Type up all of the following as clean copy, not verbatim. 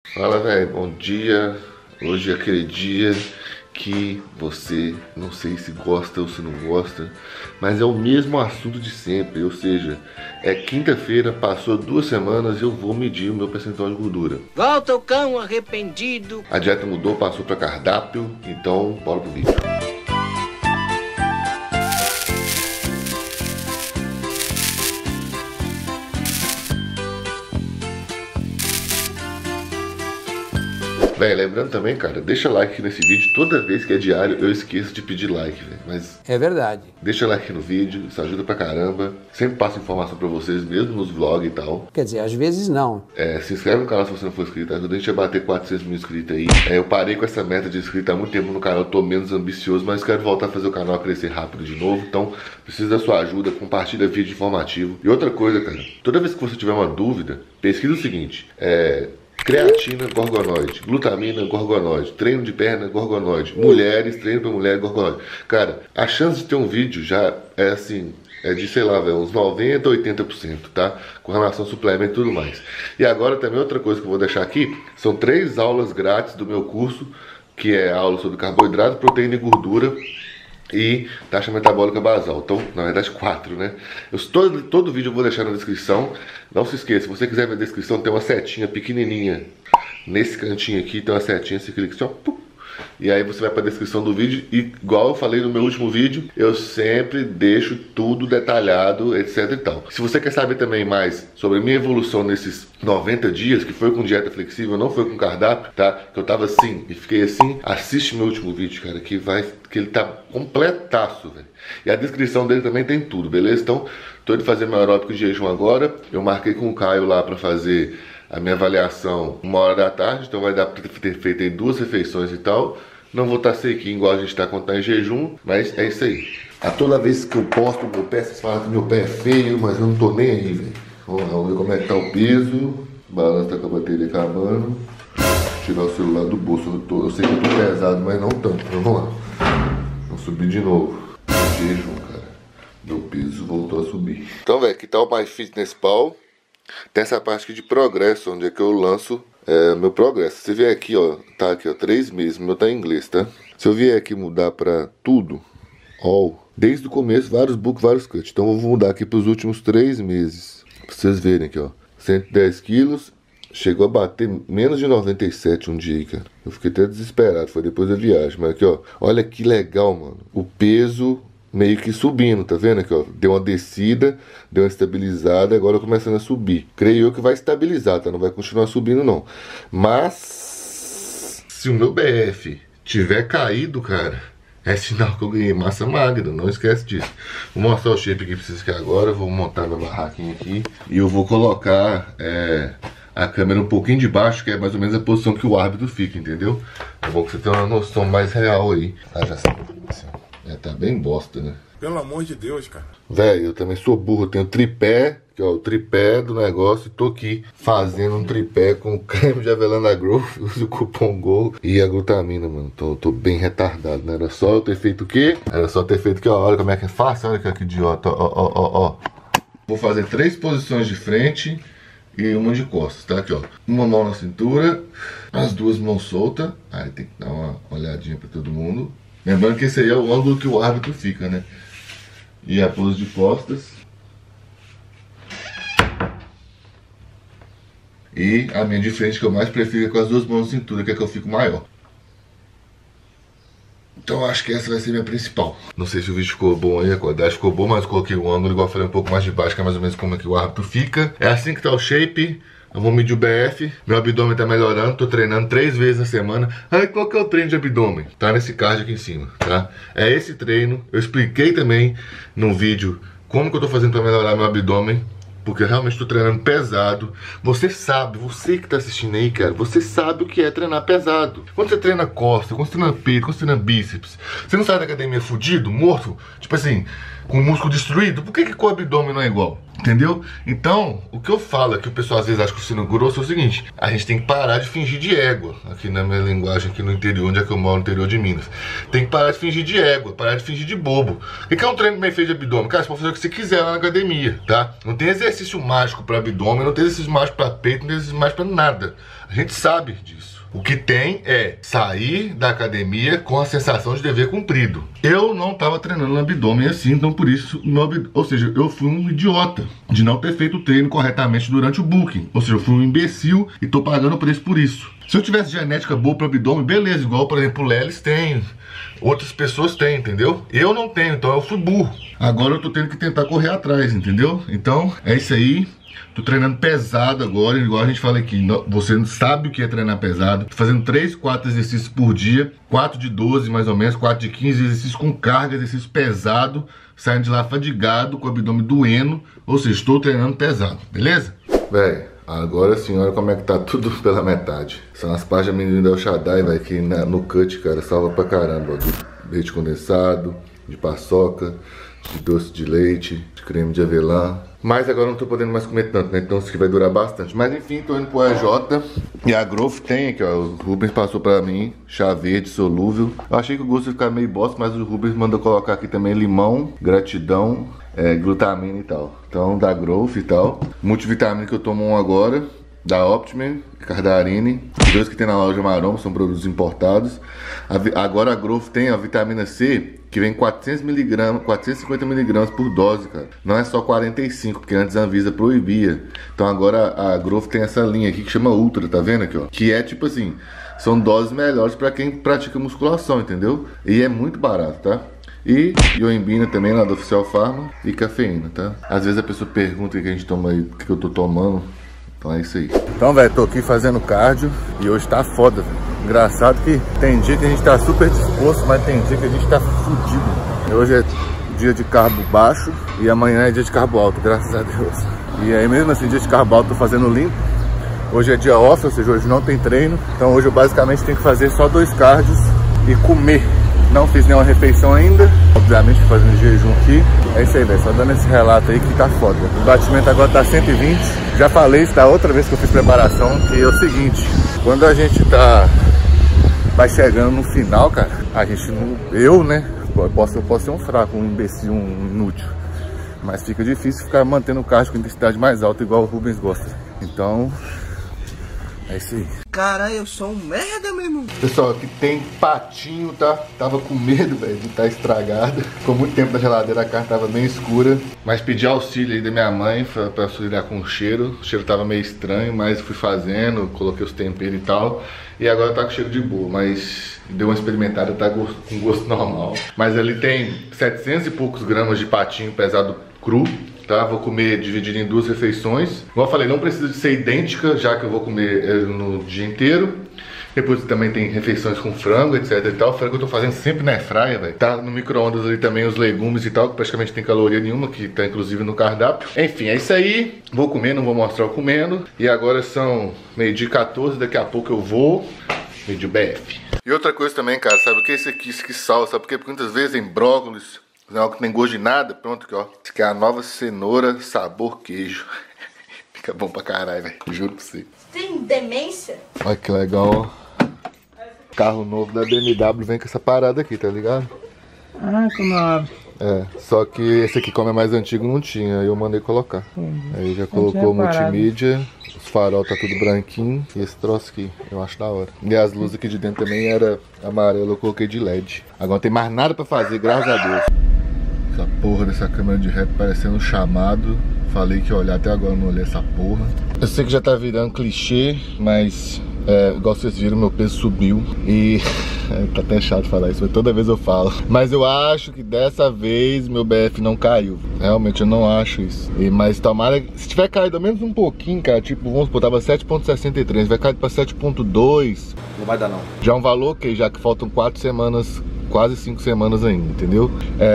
Fala, velho, bom dia. Hoje é aquele dia que você, não sei se gosta ou se não gosta, mas é o mesmo assunto de sempre, ou seja, é quinta-feira, passou 2 semanas e eu vou medir o meu percentual de gordura. Volta o cão arrependido. A dieta mudou, passou para cardápio, então bora pro vídeo. Véi, lembrando também, cara, deixa like aqui nesse vídeo. Toda vez que é diário eu esqueço de pedir like, velho. Mas é verdade. Deixa like aqui no vídeo, isso ajuda pra caramba. Sempre passo informação pra vocês, mesmo nos vlogs e tal. Quer dizer, às vezes não. Se inscreve no canal se você não for inscrito, ajuda a gente a bater 400 mil inscritos aí. Eu parei com essa meta de inscritos há muito tempo no canal, tô menos ambicioso, mas quero voltar a fazer o canal crescer rápido de novo. Então, preciso da sua ajuda, compartilha vídeo informativo. E outra coisa, cara, toda vez que você tiver uma dúvida, pesquisa o seguinte, creatina, gorgonoide, glutamina, gorgonoide, treino de perna, gorgonoide, mulheres, treino pra mulher, gorgonoide. Cara, a chance de ter um vídeo já é assim, é de, sei lá, velho, uns 90%, 80%, tá? Com relação ao suplemento e tudo mais. E agora também outra coisa que eu vou deixar aqui, são 3 aulas grátis do meu curso, que é aula sobre carboidrato, proteína e gordura e taxa metabólica basal. Então, na verdade 4, né? Todo vídeo eu vou deixar na descrição. Não se esqueça, se você quiser ver a descrição, tem uma setinha pequenininha. Nesse cantinho aqui tem uma setinha, você clica assim, ó, e aí você vai para a descrição do vídeo. E igual eu falei no meu último vídeo, eu sempre deixo tudo detalhado, etc e tal. Se você quer saber também mais sobre a minha evolução nesses 90 dias, que foi com dieta flexível, não foi com cardápio, tá? Que eu tava assim e fiquei assim, assiste meu último vídeo, cara, que ele tá completaço, velho. E a descrição dele também tem tudo, beleza? Então, tô indo fazer meu aeróbico de jejum agora. Eu marquei com o Caio lá para fazer a minha avaliação 1h da tarde, então vai dar pra ter feito aí 2 refeições e tal. Não vou estar sequinho igual a gente tá quando tá em jejum, mas é isso aí. A toda vez que eu posto o meu pé, vocês falam que meu pé é feio, mas eu não tô nem aí, velho. Vamos ver como é que tá o peso. O balanço tá com a bateria acabando. Vou tirar o celular do bolso. Eu sei que eu tô pesado, mas não tanto. Vamos lá. Vamos subir de novo. Jejum, cara. Meu peso voltou a subir. Então, velho, aqui tá o My Fitness Pal. Tem essa parte aqui de progresso, onde é que eu lanço meu progresso. Se vier aqui, ó, tá aqui, ó, 3 meses, meu tá em inglês, tá? Se eu vier aqui mudar pra tudo, all, desde o começo, vários book, vários cut. Então eu vou mudar aqui pros últimos 3 meses. Pra vocês verem aqui, ó. 110 quilos, chegou a bater menos de 97 um dia aí, cara. Eu fiquei até desesperado, foi depois da viagem. Mas aqui, ó, olha que legal, mano. O peso meio que subindo, tá vendo aqui, ó? Deu uma descida, deu uma estabilizada, agora começando a subir. Creio eu que vai estabilizar, tá? Não vai continuar subindo, não. Mas se o meu BF tiver caído, cara, é sinal que eu ganhei massa magra, não esquece disso. Vou mostrar o shape aqui pra vocês aqui agora. Vou montar minha barraquinha aqui e eu vou colocar a câmera um pouquinho de baixo, que é mais ou menos a posição que o árbitro fica, entendeu? É bom que você tenha uma noção mais real aí. Ah, já sei. Tá bem bosta, né? Pelo amor de Deus, cara. Velho, eu também sou burro. Eu tenho tripé, que é o tripé do negócio. E tô aqui fazendo um tripé com creme de avelã da Growth. Uso o cupom GOL e a glutamina, mano. Tô bem retardado, né? Era só eu ter feito o quê? Era só ter feito aqui, ó. Olha como é que é fácil. Olha que idiota. Ó. Vou fazer 3 posições de frente e uma de costas, tá? Aqui, ó. Uma mão na cintura, as 2 mãos soltas. Aí tem que dar uma olhadinha pra todo mundo. Lembrando que esse aí é o ângulo que o árbitro fica, né? E a pose de costas. E a minha de frente que eu mais prefiro é com as 2 mãos na cintura, que é que eu fico maior. Então eu acho que essa vai ser minha principal. Não sei se o vídeo ficou bom aí, a qualidade ficou boa, mas eu coloquei o ângulo, igual eu falei, um pouco mais de baixo, que é mais ou menos como é que o árbitro fica. É assim que tá o shape. Eu vou medir o BF, meu abdômen tá melhorando, tô treinando 3 vezes na semana. Aí qual que é o treino de abdômen? Tá nesse card aqui em cima, tá? É esse treino, eu expliquei também no vídeo como que eu tô fazendo pra melhorar meu abdômen, porque eu realmente tô treinando pesado. Você sabe, você que tá assistindo aí, cara, você sabe o que é treinar pesado. Quando você treina costa, quando você treina peito, quando você treina bíceps, você não sai da academia fudido, morto, tipo assim, com o músculo destruído? Por que o abdômen não é igual? Entendeu? Então, o que eu falo é que o pessoal às vezes acha que o sino grosso é o seguinte: a gente tem que parar de fingir de égua. Aqui na minha linguagem, aqui no interior, onde é que eu moro, no interior de Minas. Tem que parar de fingir de égua, parar de fingir de bobo. O que é um treino bem feito de abdômen? Cara, você pode fazer o que você quiser lá na academia, tá? Não tem exercício mágico para abdômen, não tem exercício mágico para peito, não tem exercício mágico para nada. A gente sabe disso. O que tem é sair da academia com a sensação de dever cumprido. Eu não tava treinando no abdômen assim, então por isso, ou seja, eu fui um idiota de não ter feito o treino corretamente durante o booking. Ou seja, eu fui um imbecil e tô pagando o preço por isso. Se eu tivesse genética boa pro abdômen, beleza, igual, por exemplo, o Lelis tem, outras pessoas têm, entendeu? Eu não tenho, então eu fui burro. Agora eu tô tendo que tentar correr atrás, entendeu? Então, é isso aí. Tô treinando pesado agora, igual a gente fala aqui, você sabe o que é treinar pesado. Tô fazendo 3, 4 exercícios por dia, 4 de 12 mais ou menos, 4 de 15, exercícios com carga, exercício pesado, saindo de lá fadigado, com o abdômen doendo, ou seja, estou treinando pesado, beleza? Véi, agora sim, olha como é que tá tudo pela metade. São as páginas menino da El Shaddai, velho, que no cut, cara, salva pra caramba, ó, de leite condensado, de paçoca, de doce de leite, de creme de avelã. Mas agora não tô podendo mais comer tanto, né? Então isso aqui vai durar bastante. Mas enfim, tô indo pro AJ. E a Growth tem aqui, ó. O Rubens passou pra mim, chá verde solúvel. Eu achei que o gosto ia ficar meio bosta, mas o Rubens mandou colocar aqui também limão, gratidão, glutamina e tal. Então, da Growth e tal. Multivitamina que eu tomo um agora, da Optiman, Cardarine. Os dois que tem na loja Maromba são produtos importados. Agora a Growth tem a vitamina C, que vem 450 mg por dose, cara. Não é só 45, porque antes a Anvisa proibia. Então agora a Growth tem essa linha aqui que chama Ultra, tá vendo aqui, ó? Que é tipo assim, são doses melhores pra quem pratica musculação, entendeu? E é muito barato, tá? E ioimbina também lá do Oficial Pharma e cafeína, tá? Às vezes a pessoa pergunta o que a gente toma aí, o que eu tô tomando. Então é isso aí. Então, velho, tô aqui fazendo cardio e hoje tá foda, velho. Engraçado que tem dia que a gente tá super disposto, mas tem dia que a gente tá fudido. Hoje é dia de carbo baixo e amanhã é dia de carbo alto, graças a Deus. E aí mesmo assim, dia de carbo alto, tô fazendo limpo. Hoje é dia off, ou seja, hoje não tem treino. Então hoje eu basicamente tenho que fazer só 2 cardios e comer. Não fiz nenhuma refeição ainda, obviamente fazendo jejum aqui. É isso aí, velho, só dando esse relato aí que tá foda. O batimento agora tá 120. Já falei isso da outra vez que eu fiz preparação, que é o seguinte, quando a gente vai chegando no final, cara, a gente não... Eu, né, eu posso ser um fraco, um imbecil, um inútil. Mas fica difícil ficar mantendo o cardio com intensidade mais alta, igual o Rubens gosta. Então, é isso aí. Cara, eu sou um merda, meu irmão. Pessoal, aqui tem patinho, tá? Tava com medo, velho, de estar estragado. Ficou muito tempo na geladeira, a carne tava bem escura. Mas pedi auxílio aí da minha mãe pra auxiliar com o cheiro. O cheiro tava meio estranho, mas fui fazendo, coloquei os temperos e tal. E agora tá com cheiro de boa, mas deu uma experimentada, tá com gosto normal. Mas ali tem 700 e poucos gramas de patinho pesado cru. Tá? Vou comer dividido em 2 refeições. Como eu falei, não precisa de ser idêntica, já que eu vou comer no dia inteiro. Depois também tem refeições com frango, etc e tal. O frango eu tô fazendo sempre na airfryer, velho. Tá no micro-ondas ali também os legumes e tal, que praticamente tem caloria nenhuma, que tá inclusive no cardápio. Enfim, é isso aí. Vou comer, não vou mostrar eu comendo. E agora são 12h14, daqui a pouco eu vou vídeo BF. E outra coisa também, cara, sabe o que é isso aqui? Isso aqui sal, sabe por quê? Porque muitas vezes tem brócolis, não é algo que tem gosto de nada. Pronto aqui, ó. Isso aqui é a nova cenoura sabor queijo. Fica bom pra caralho, velho. Juro pra você. Tem demência? Olha que legal, ó. Carro novo da BMW vem com essa parada aqui, tá ligado? Ah, como abre. É, só que esse aqui, como é mais antigo, não tinha. Aí eu mandei colocar. Aí já colocou multimídia. Os farol tá tudo branquinho. E esse troço aqui, eu acho da hora. E as luzes aqui de dentro também era amarelo, eu coloquei de LED. Agora não tem mais nada pra fazer, graças a Deus. Essa porra dessa câmera de rap parecendo um chamado. Falei que ia olhar, até agora não olhei essa porra. Eu sei que já tá virando clichê, mas igual vocês viram, meu peso subiu. E tá até chato falar isso, mas toda vez eu falo. Mas eu acho que dessa vez meu BF não caiu. Realmente eu não acho isso. Mas tomara, se tiver caído ao menos um pouquinho, cara, tipo, vamos supor, tava 7.63, vai cair pra 7.2. Não vai dar não. Já é um valor ok, já que faltam 4 semanas, quase 5 semanas ainda, entendeu?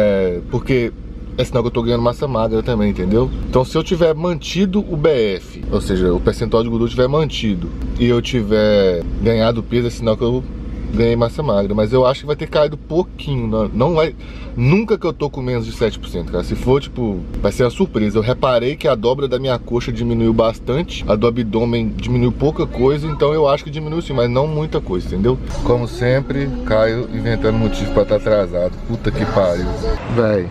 Porque é sinal que eu tô ganhando massa magra também, entendeu? Então se eu tiver mantido o BF, ou seja, o percentual de gordura tiver mantido, e eu tiver ganhado peso, é sinal que eu ganhei massa magra. Mas eu acho que vai ter caído pouquinho, não vai... Nunca que eu tô com menos de 7%, cara. Se for, tipo, vai ser uma surpresa. Eu reparei que a dobra da minha coxa diminuiu bastante, a do abdômen diminuiu pouca coisa, então eu acho que diminuiu sim, mas não muita coisa, entendeu? Como sempre, Caio inventando motivo pra estar atrasado. Puta que pariu. Véi,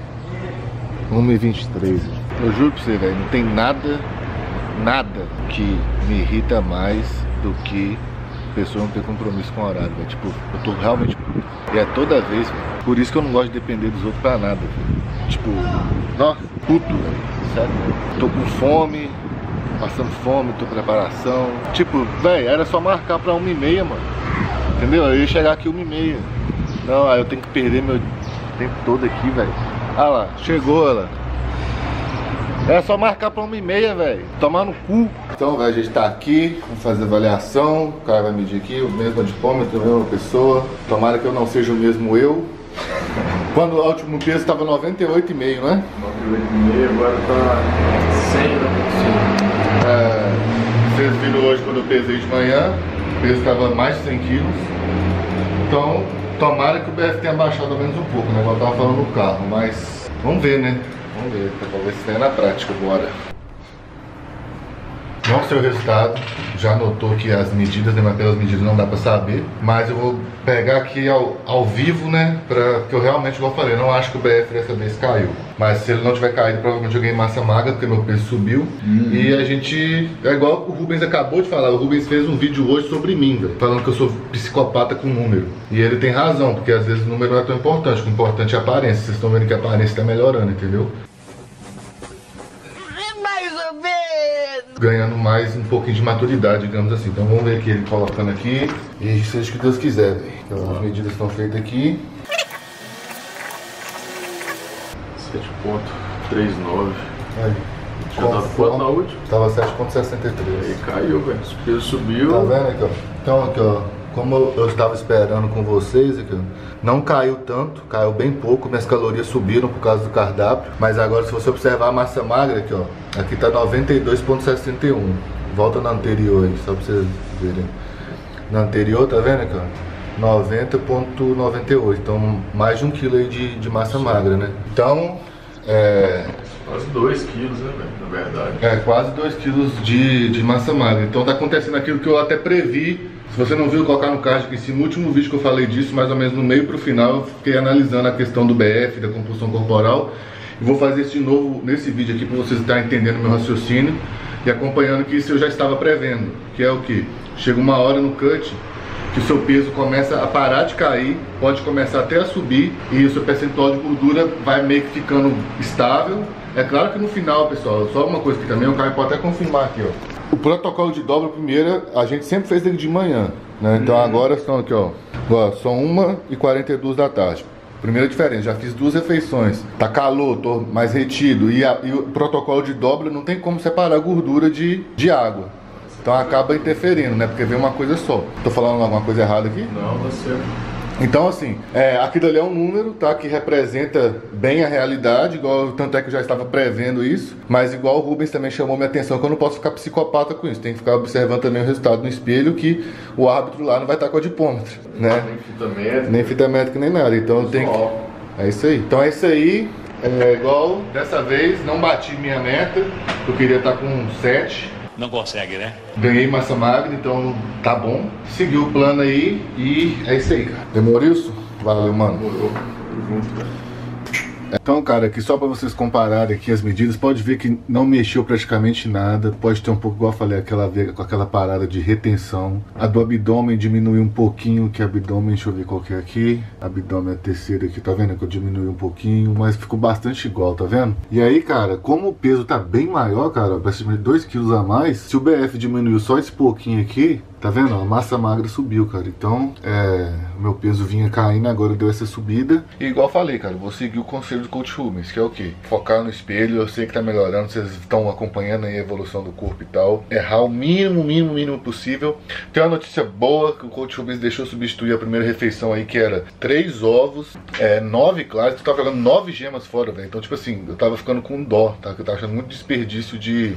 1h23. Eu juro pra você, velho, não tem nada que me irrita mais do que pessoa não ter compromisso com o horário, velho. Tipo, eu tô realmente puto. E é toda vez, velho. Por isso que eu não gosto de depender dos outros pra nada, velho. Tipo, nossa, puto, velho. Sério, velho. Tô com fome, passando fome, tô com preparação. Tipo, velho, era só marcar pra 1h30, mano. Entendeu? Eu ia chegar aqui 1h30. Não, aí eu tenho que perder meu tempo todo aqui, velho. Ah lá, chegou ela. É só marcar pra 1h30, velho. Tomar no cu. Então, velho, a gente tá aqui, vamos fazer avaliação. O cara vai medir aqui, o mesmo adipômetro, a mesma pessoa. Tomara que eu não seja o mesmo eu. Quando o último peso tava 98,5, né? 98,5, agora tá 100, né? Sim. Vocês viram hoje quando eu pesei de manhã, o peso tava mais de 100 quilos. Então, tomara que o BF tenha baixado ao menos um pouco, né? Igual eu tava falando no carro, mas vamos ver, né? Vamos ver, vamos ver se tem na prática agora. Não sei o resultado, já notou que as medidas, né, mas pelas medidas não dá pra saber. Mas eu vou pegar aqui ao vivo, né, porque eu realmente, igual eu falei, não acho que o BF dessa vez caiu. Mas se ele não tiver caído, provavelmente eu ganhei massa magra, porque meu peso subiu. E a gente, é igual o Rubens acabou de falar, o Rubens fez um vídeo hoje sobre mim, velho, falando que eu sou psicopata com número. E ele tem razão, porque às vezes o número não é tão importante, o importante é a aparência. Vocês estão vendo que a aparência tá melhorando, entendeu? Ganhando mais um pouquinho de maturidade, digamos assim. Então vamos ver aqui ele colocando aqui. E seja o que Deus quiser, velho. Então as medidas estão feitas aqui. 7,39. Aí. Tinha dado quanto na última? Tava 7,63. Aí caiu, velho. O peso subiu. Tá vendo aqui, ó? Então aqui, ó. Como eu estava esperando com vocês aqui, ó, não caiu tanto, caiu bem pouco, minhas calorias subiram por causa do cardápio. Mas agora se você observar a massa magra aqui, ó, aqui tá 92,61. Volta na anterior aí, só pra vocês verem. Na anterior, tá vendo aqui, ó? 90,98. Então mais de 1 kg aí de massa magra, né? Então, quase 2 quilos, né, velho? Na verdade. Quase 2 quilos de massa magra. Então tá acontecendo aquilo que eu até previ. Se você não viu, colocar no card aqui em cima. No último vídeo que eu falei disso, mais ou menos no meio pro final, eu fiquei analisando a questão do BF, da compulsão corporal. E vou fazer isso de novo nesse vídeo aqui para vocês estarem entendendo meu raciocínio e acompanhando que isso eu já estava prevendo. Que é o que? Chega uma hora no cut que o seu peso começa a parar de cair, pode começar até a subir e o seu percentual de gordura vai meio que ficando estável. É claro que no final, pessoal, só uma coisa que também o Caio pode até confirmar aqui, ó. O protocolo de dobra primeira, a gente sempre fez ele de manhã, né? Então agora são aqui, ó, são 1h42 da tarde. Primeira diferença, já fiz 2 refeições. Tá calor, tô mais retido. E o protocolo de dobra não tem como separar a gordura de água. Então acaba interferindo, né? Porque vem uma coisa só. Tô falando alguma coisa errada aqui? Não, você... Então assim, aquilo ali é um número, tá? Que representa bem a realidade, igual, tanto é que eu já estava prevendo isso. Mas igual o Rubens também chamou minha atenção que eu não posso ficar psicopata com isso. Tem que ficar observando também o resultado no espelho, que o árbitro lá não vai estar com o adipômetro, né? Nem fita métrica. Nem fita métrica, nem nada. Então eu tenho que... É isso aí. Então é isso aí. Igual dessa vez, não bati minha meta. Eu queria estar com 7. Não consegue, né? Ganhei massa magra, então tá bom. Segui o plano aí e é isso aí, cara. Demorou isso? Valeu, mano. Demorou. Junto, velho. Então, cara, aqui só pra vocês compararem aqui as medidas, pode ver que não mexeu praticamente nada. Pode ter um pouco, igual eu falei, com aquela parada de retenção. A do abdômen diminuiu um pouquinho, que abdômen, deixa eu ver qual que é aqui. Abdômen é a terceira aqui, tá vendo? Que eu diminui um pouquinho, mas ficou bastante igual, tá vendo? E aí, cara, como o peso tá bem maior, cara, praticamente 2 quilos a mais, se o BF diminuiu só esse pouquinho aqui, tá vendo? A massa magra subiu, cara. Então, meu peso vinha caindo, agora deu essa subida. E igual eu falei, cara, vou seguir o conselho do Coach Rubens, que é o quê? Focar no espelho. Eu sei que tá melhorando, vocês estão acompanhando aí a evolução do corpo e tal. Errar o mínimo possível. Tem uma notícia boa, que o Coach Rubens deixou substituir a primeira refeição aí, que era 3 ovos, 9 claras. Eu tava jogando 9 gemas fora, velho. Então, tipo assim, eu tava ficando com dó, tá? Eu tava achando muito desperdício de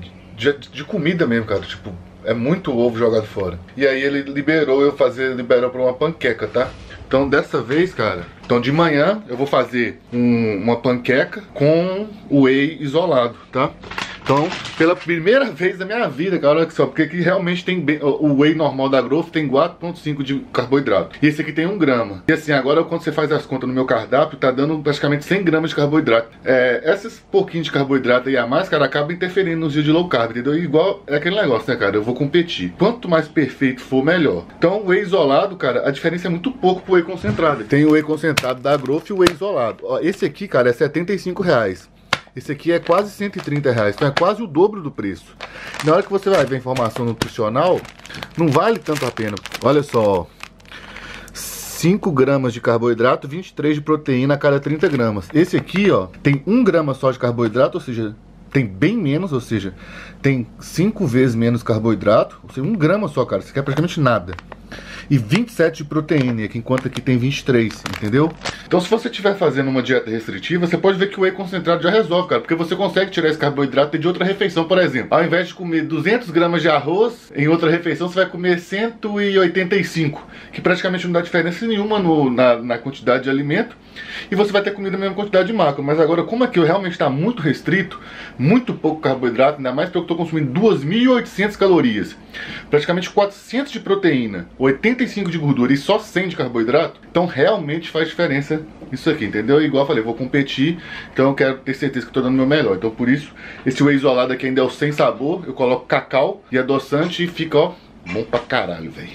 comida mesmo, cara. Tipo, é muito ovo jogado fora. E aí ele liberou pra uma panqueca, tá? Então dessa vez, cara, então de manhã eu vou fazer uma panqueca com whey isolado, tá? Então, pela primeira vez da minha vida, cara, olha só, porque aqui realmente tem o whey normal da Growth tem 4,5 de carboidrato. E esse aqui tem 1 grama. E assim, agora quando você faz as contas no meu cardápio, tá dando praticamente 100 gramas de carboidrato. Esses pouquinhos de carboidrato aí a mais, cara, acaba interferindo nos dias de low carb, entendeu? Igual é aquele negócio, né, cara? Eu vou competir. Quanto mais perfeito for, melhor. Então, o whey isolado, cara, a diferença é muito pouco pro whey concentrado. Tem o whey concentrado da Growth e o whey isolado. Ó, esse aqui, cara, é R$75. Esse aqui é quase R$130, então é quase o dobro do preço. Na hora que você vai ver a informação nutricional, não vale tanto a pena. Olha só, 5 gramas de carboidrato, 23 de proteína a cada 30 gramas. Esse aqui, ó, tem 1 grama só de carboidrato, ou seja, tem bem menos, ou seja, tem 5 vezes menos carboidrato, ou seja, 1 grama só, cara, isso aqui é praticamente nada. E 27 de proteína, enquanto aqui tem 23, entendeu? Então se você estiver fazendo uma dieta restritiva, você pode ver que o whey concentrado já resolve, cara. Porque você consegue tirar esse carboidrato de outra refeição, por exemplo. Ao invés de comer 200 gramas de arroz, em outra refeição você vai comer 185. Que praticamente não dá diferença nenhuma na quantidade de alimento. E você vai ter comido a mesma quantidade de macro. Mas agora, como aqui eu realmente está muito restrito, muito pouco carboidrato, ainda mais porque eu estou consumindo 2.800 calorias, praticamente 400 de proteína, 85 de gordura e só 100 de carboidrato, então realmente faz diferença isso aqui, entendeu? Igual eu falei, eu vou competir, então eu quero ter certeza que estou dando o meu melhor. Então por isso, esse whey isolado aqui ainda é o sem sabor, eu coloco cacau e adoçante e fica, ó, bom pra caralho, velho.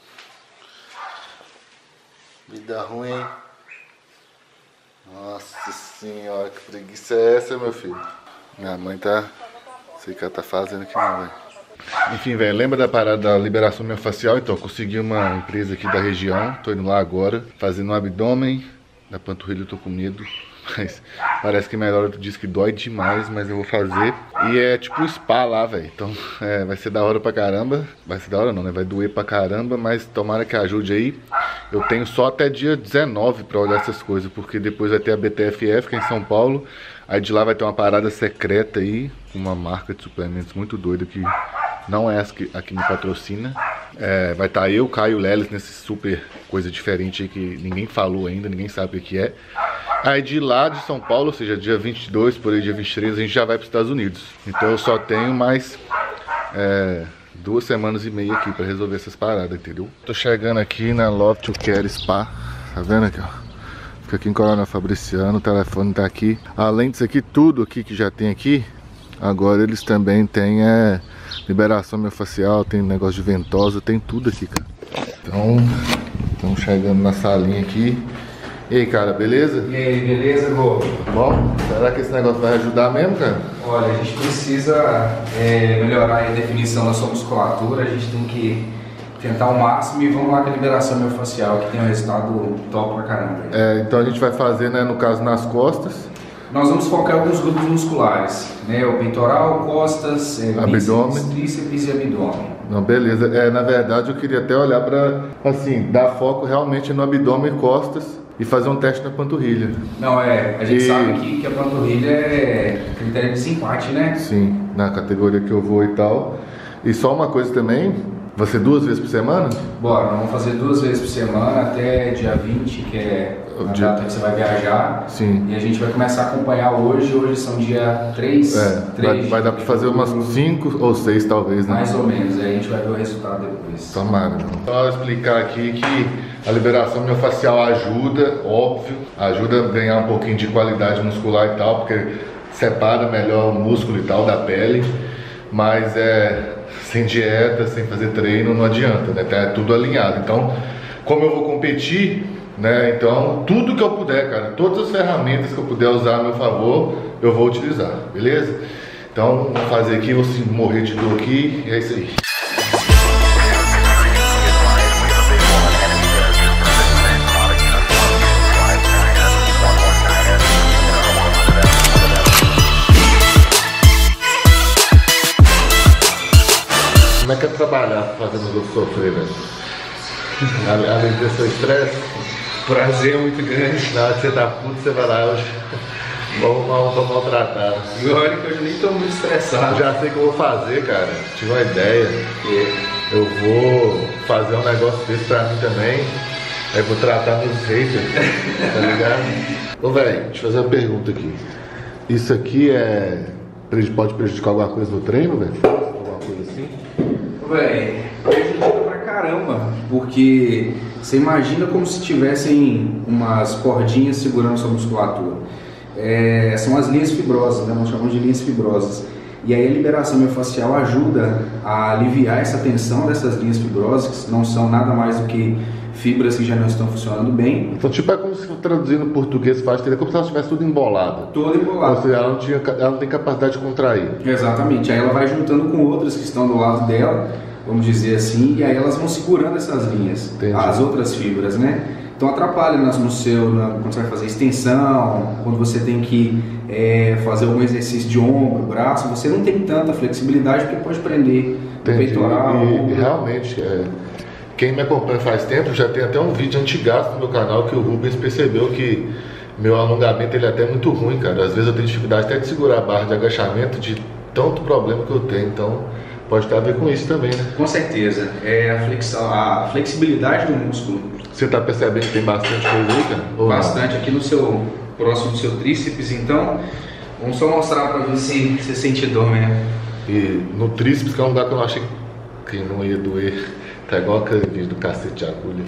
Vida ruim, hein? Nossa senhora, que preguiça é essa, meu filho? Minha mãe tá... sei que ela tá fazendo aqui não, velho. Enfim, velho, lembra da parada da liberação miofascial? Então, consegui uma empresa aqui da região, tô indo lá agora, fazendo um abdômen, da panturrilha eu tô com medo, mas parece que melhora, tu diz que dói demais, mas eu vou fazer. E é tipo spa lá, velho, então vai ser da hora pra caramba, vai ser da hora não, né, vai doer pra caramba, mas tomara que ajude aí. Eu tenho só até dia 19 pra olhar essas coisas, porque depois vai ter a BTFF, que é em São Paulo, aí de lá vai ter uma parada secreta aí, uma marca de suplementos muito doida que não é a que me patrocina. Vai estar eu, Caio Leles, nesse super coisa diferente aí que ninguém falou ainda, ninguém sabe o que é. Aí de lá de São Paulo, ou seja, dia 22, por aí dia 23, a gente já vai para os Estados Unidos. Então eu só tenho mais 2 semanas e meia aqui para resolver essas paradas, entendeu? Tô chegando aqui na Love to Care Spa, tá vendo aqui, ó? Fica aqui em Coronel Fabriciano, o telefone tá aqui. Além disso aqui, tudo aqui que já tem aqui, agora eles também têm liberação miofascial, tem negócio de ventosa, tem tudo aqui, cara. Então, estamos chegando na salinha aqui. E aí, cara, beleza? E aí, beleza, Gô? Bom, será que esse negócio vai ajudar mesmo, cara? Olha, a gente precisa melhorar a definição da sua musculatura, a gente tem que tentar ao máximo e vamos lá com a liberação miofascial, que tem um resultado top pra caramba. Então a gente vai fazer, né, no caso, nas costas. Nós vamos focar em alguns grupos musculares, né? O peitoral, costas, abdômen, tríceps e abdômen. Não, beleza. Na verdade eu queria até olhar pra, assim, dar foco realmente no abdômen e costas e fazer um teste na panturrilha. Não, a gente sabe que a panturrilha é critério de desempate, né? Sim, na categoria que eu vou e tal. E só uma coisa também, vai ser 2 vezes por semana? Bora, vamos fazer 2 vezes por semana até dia 20, que é a data que você vai viajar. Sim. E a gente vai começar a acompanhar hoje são dia 3. Vai dar pra fazer umas 5 ou 6 talvez, né? Mais ou menos, aí a gente vai ver o resultado depois. Tomara. Só explicar aqui que a liberação miofascial ajuda, óbvio, ajuda a ganhar um pouquinho de qualidade muscular e tal, porque separa melhor o músculo e tal da pele, mas sem dieta, sem fazer treino, não adianta, né? É tudo alinhado. Então, como eu vou competir, né? Então, tudo que eu puder, cara, todas as ferramentas que eu puder usar a meu favor, eu vou utilizar, beleza? Então, vou fazer aqui, vou morrer de dor aqui, e é isso aí. Como é que é trabalhar fazendo os outros sofrer, velho? Além de seu estresse? Prazer muito grande. Na hora que você tá puto, você vai lá hoje. Vamos pra maltratar. E olha que eu já nem tô muito estressado. Já sei o que eu vou fazer, cara. Tive uma ideia. Eu vou fazer um negócio desse pra mim também. Aí vou tratar meus haters. Tá ligado? Ô, velho, deixa eu fazer uma pergunta aqui. Isso aqui é pode prejudicar alguma coisa no treino, velho? Alguma coisa assim? Véi, prejudica pra caramba, porque você imagina como se tivessem umas cordinhas segurando sua musculatura. São as linhas fibrosas, né? Nós chamamos de linhas fibrosas. E aí a liberação miofascial ajuda a aliviar essa tensão dessas linhas fibrosas, que não são nada mais do que fibras que já não estão funcionando bem. Então, tipo, é como se traduzir no português fácil, é como se ela estivesse tudo embolada. Toda embolada. Ou seja, ela não tem capacidade de contrair. Exatamente. Aí ela vai juntando com outras que estão do lado dela, vamos dizer assim, e aí elas vão segurando essas linhas, entendi, as outras fibras, né? Então atrapalha quando você vai fazer extensão, quando você tem que fazer algum exercício de ombro, braço, você não tem tanta flexibilidade porque pode prender o peitoral. E realmente, quem me acompanha faz tempo, já tem até um vídeo antigaço no meu canal que o Rubens percebeu que meu alongamento ele é até muito ruim, cara. Às vezes eu tenho dificuldade até de segurar a barra de agachamento de tanto problema que eu tenho, então pode ter a ver com isso também, né? Com certeza, a flexibilidade do músculo. Você tá percebendo que tem bastante coisa aí, cara? Ou bastante não? Aqui no seu, próximo do seu tríceps, então vamos só mostrar pra ver se você sente dor mesmo. E no tríceps, que é um lugar que eu não achei que não ia doer, tá igual aquele vídeo do cacete de agulha,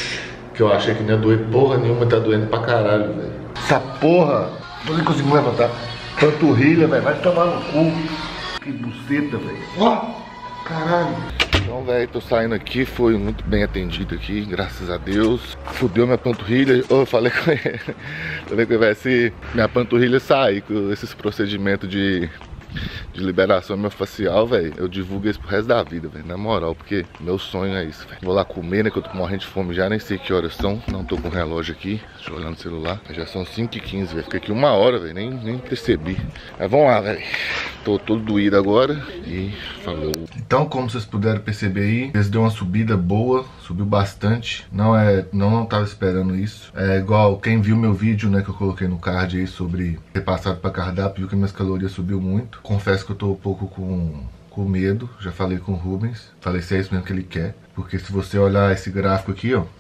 que eu achei que não ia doer porra nenhuma, tá doendo pra caralho, velho. Essa porra, não nem consigo levantar. Panturrilha, velho, vai tomar no cu. Que buceta, velho. Ó, caralho. Então, velho, tô saindo aqui, foi muito bem atendido aqui, graças a Deus. Fudeu minha panturrilha. Eu falei com ele, vai se minha panturrilha sair com esses procedimentos de liberação miofascial, velho, eu divulgo isso pro resto da vida, velho, na moral, porque meu sonho é isso, velho. Vou lá comer, né, que eu tô morrendo de fome já, nem sei que horas são, não tô com o relógio aqui, deixa eu olhar no celular, já são 5h15, velho, fiquei aqui 1 hora, velho, nem percebi. Mas vamos lá, velho, tô todo doído agora e falou. Então, como vocês puderam perceber aí, eles deu uma subida boa, subiu bastante, não tava esperando isso. É igual quem viu meu vídeo, né, que eu coloquei no card aí sobre ter passado pra cardápio, viu que minhas calorias subiu muito. Confesso que eu tô um pouco com medo, já falei com o Rubens, falei se é isso mesmo que ele quer, porque se você olhar esse gráfico aqui, ó,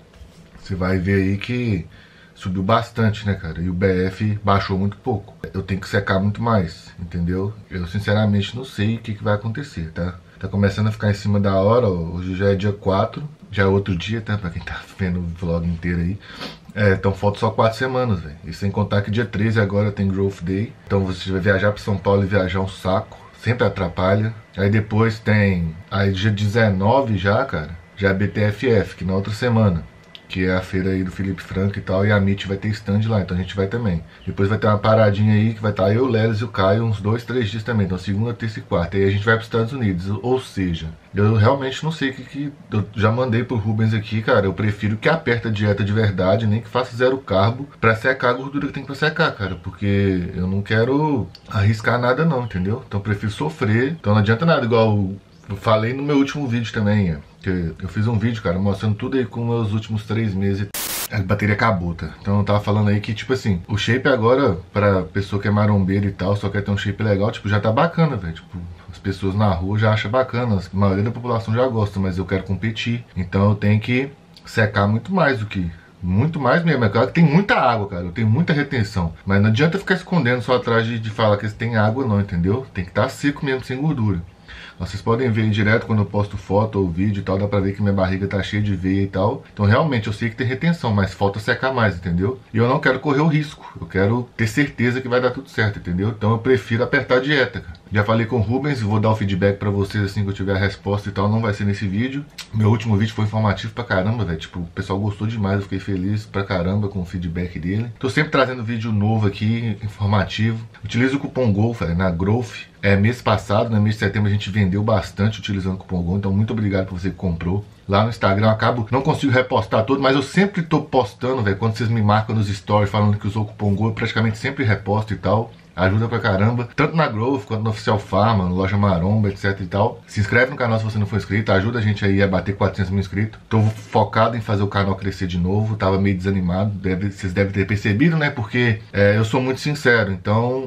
você vai ver aí que subiu bastante, né, cara, e o BF baixou muito pouco. Eu tenho que secar muito mais, entendeu? Eu sinceramente não sei o que vai acontecer, tá? Tá começando a ficar em cima da hora, ó. Hoje já é dia 4, já é outro dia, tá? Pra quem tá vendo o vlog inteiro aí. Então falta só 4 semanas, velho. E sem contar que dia 13 agora tem Growth Day. Então você vai viajar pra São Paulo e viajar um saco. Sempre atrapalha. Aí depois tem... Aí dia 19 já, cara, já é BTFF, que na outra semana, que é a feira aí do Felipe Franco e tal, e a MIT vai ter stand lá, então a gente vai também. Depois vai ter uma paradinha aí, que vai estar eu, o Lelis e o Caio uns 2, 3 dias também, então segunda, terça e quarta, e aí a gente vai para os Estados Unidos, ou seja, eu realmente não sei o que eu já mandei pro Rubens aqui, cara, eu prefiro que aperta a dieta de verdade, nem que faça 0 carbo, pra secar a gordura que tem pra secar, cara, porque eu não quero arriscar nada não, entendeu? Então eu prefiro sofrer, então não adianta nada, igual eu falei no meu último vídeo também, eu fiz um vídeo, cara, mostrando tudo aí com meus últimos 3 meses. A bateria acabou, tá? Então eu tava falando aí que, tipo assim, o shape agora, pra pessoa que é marombeira e tal, só quer ter um shape legal, tipo, já tá bacana, velho. Tipo, as pessoas na rua já acham bacana, a maioria da população já gosta, mas eu quero competir. Então eu tenho que secar muito mais do que... Muito mais mesmo, é claro que tem muita água, cara, eu tenho muita retenção. Mas não adianta ficar escondendo só atrás de falar que tem água não, entendeu? Tem que estar seco mesmo, sem gordura. Vocês podem ver direto quando eu posto foto ou vídeo e tal, dá pra ver que minha barriga tá cheia de veia e tal. Então realmente eu sei que tem retenção, mas falta secar mais, entendeu? E eu não quero correr o risco, eu quero ter certeza que vai dar tudo certo, entendeu? Então eu prefiro apertar a dieta, cara. Já falei com o Rubens, vou dar o feedback pra vocês assim que eu tiver a resposta e tal, não vai ser nesse vídeo. Meu último vídeo foi informativo pra caramba, velho, tipo, o pessoal gostou demais, eu fiquei feliz pra caramba com o feedback dele. Tô sempre trazendo vídeo novo aqui, informativo. Utiliza o cupom GOL, velho, na Growth. Mês passado, no mês de setembro, a gente vendeu bastante utilizando o cupom GOL, então muito obrigado por você que comprou. Lá no Instagram eu acabo, não consigo repostar todo, mas eu sempre tô postando, velho, quando vocês me marcam nos stories falando que usou o cupom GOL, eu praticamente sempre reposto e tal. Ajuda pra caramba, tanto na Growth quanto no Oficial Pharma, no Loja Maromba, etc e tal. Se inscreve no canal se você não for inscrito, ajuda a gente aí a bater 400 mil inscritos. Tô focado em fazer o canal crescer de novo, tava meio desanimado, vocês devem ter percebido, né? Porque eu sou muito sincero, então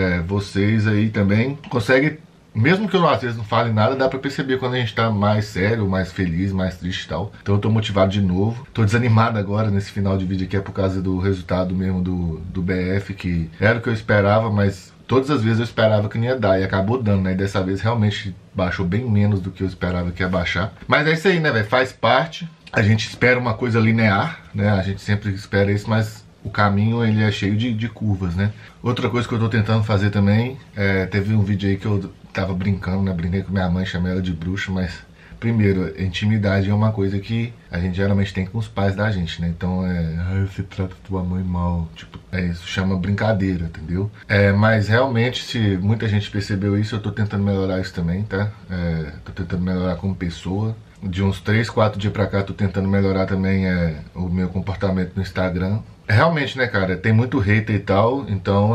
vocês aí também conseguem... Mesmo que eu às vezes não fale nada, dá pra perceber quando a gente tá mais sério, mais feliz, mais triste e tal. Então eu tô motivado de novo. Tô desanimado agora nesse final de vídeo aqui, é por causa do resultado mesmo do BF, que era o que eu esperava, mas todas as vezes eu esperava que não ia dar e acabou dando, né? E dessa vez realmente baixou bem menos do que eu esperava que ia baixar. Mas é isso aí, né, velho? Faz parte. A gente espera uma coisa linear, né? A gente sempre espera isso, mas o caminho ele é cheio de curvas, né? Outra coisa que eu tô tentando fazer também, teve um vídeo aí que eu tava brincando, né? Brinquei com minha mãe, chamei ela de bruxa, mas primeiro, intimidade é uma coisa que a gente geralmente tem com os pais da gente, né? Então você trata tua mãe mal, tipo, isso chama brincadeira, entendeu? Mas realmente, se muita gente percebeu isso, eu tô tentando melhorar isso também, tá? Tô tentando melhorar como pessoa. De uns 3, 4 dias pra cá, tô tentando melhorar também o meu comportamento no Instagram. Realmente, né, cara, tem muito hater e tal, então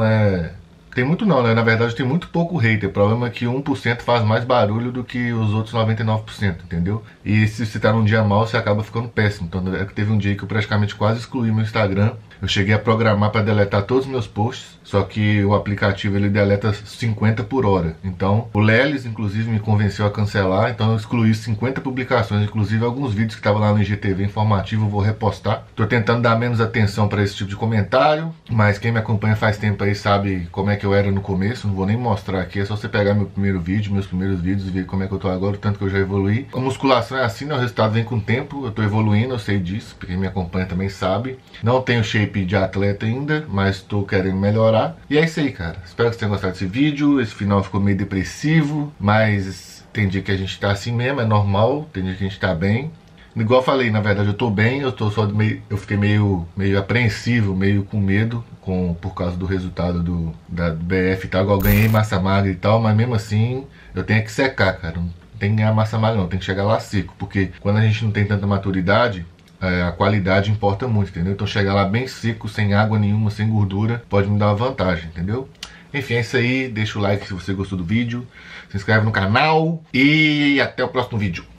tem muito não, né? Na verdade tem muito pouco hater. O problema é que 1% faz mais barulho do que os outros 99%, entendeu? E se você tá num dia mal, você acaba ficando péssimo. Então teve um dia que eu praticamente quase excluí meu Instagram. Eu cheguei a programar para deletar todos os meus posts, só que o aplicativo ele deleta 50 por hora. Então o Lelis inclusive me convenceu a cancelar, então eu excluí 50 publicações, inclusive alguns vídeos que estavam lá no IGTV informativo eu vou repostar. Tô tentando dar menos atenção para esse tipo de comentário, mas quem me acompanha faz tempo aí sabe como é que eu era no começo, não vou nem mostrar aqui, é só você pegar meu primeiro vídeo, meus primeiros vídeos e ver como é que eu tô agora, o tanto que eu já evoluí. A musculação é assim, né? O resultado vem com o tempo, eu tô evoluindo, eu sei disso, quem me acompanha também sabe. Não tenho shape de atleta ainda, mas estou querendo melhorar. E é isso aí, cara. Espero que vocês tenham gostado desse vídeo. Esse final ficou meio depressivo, mas tem dia que a gente tá assim mesmo, é normal. Tem dia que a gente tá bem. Igual eu falei, na verdade eu tô bem, eu fiquei meio apreensivo, meio com medo por causa do resultado do BF e tal. Igual eu ganhei massa magra e tal, mas mesmo assim eu tenho que secar, cara. Não tem que ganhar massa magra não, tem que chegar lá seco, porque quando a gente não tem tanta maturidade, a qualidade importa muito, entendeu? Então chegar lá bem seco, sem água nenhuma, sem gordura, pode me dar uma vantagem, entendeu? Enfim, é isso aí, deixa o like se você gostou do vídeo, se inscreve no canal e até o próximo vídeo.